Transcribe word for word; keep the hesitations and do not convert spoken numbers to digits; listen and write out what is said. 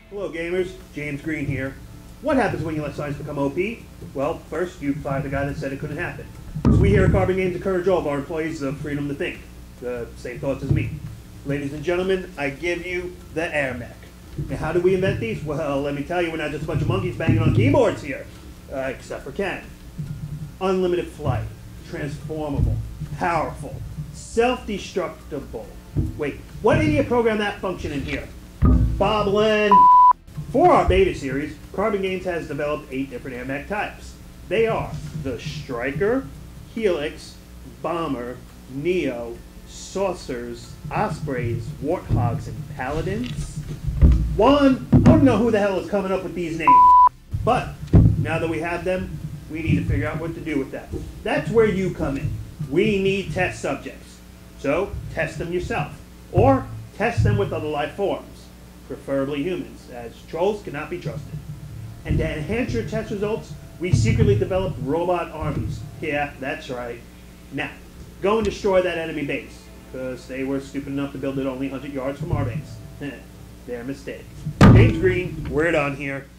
Hello gamers, James Green here. What happens when you let science become O P? Well, first you fire the guy that said it couldn't happen. So we here at Carbon Games encourage all of our employees the freedom to think. The same thoughts as me. Ladies and gentlemen, I give you the Air Mech. Now how did we invent these? Well, let me tell you, we're not just a bunch of monkeys banging on keyboards here. Uh, except for Ken. Unlimited flight, transformable, powerful, self-destructible. Wait, what idiot programmed that function in here? Bob Len. For our beta series, Carbon Games has developed eight different Air Mech types. They are the Striker, Helix, Bomber, Neo, Saucers, Ospreys, Warthogs, and Paladins. One, I don't know who the hell is coming up with these names. But, now that we have them, we need to figure out what to do with them. That's where you come in. We need test subjects. So, test them yourself. Or, test them with other life forms. Preferably humans, as trolls cannot be trusted. And to enhance your test results, we secretly developed robot armies. Yeah, that's right. Now, go and destroy that enemy base, because they were stupid enough to build it only one hundred yards from our base. Their mistake. James Green, word on here.